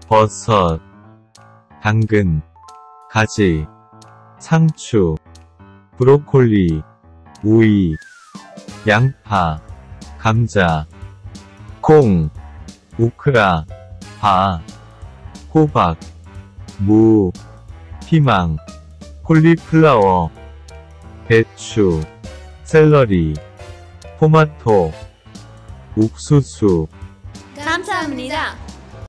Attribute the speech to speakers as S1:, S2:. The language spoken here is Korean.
S1: 버섯, 당근, 가지, 상추, 브로콜리, 오이, 양파, 감자, 콩, 오크라, 파, 호박, 무, 피망, 콜리플라워, 배추, 샐러리, 토마토, 옥수수.
S2: 감사합니다.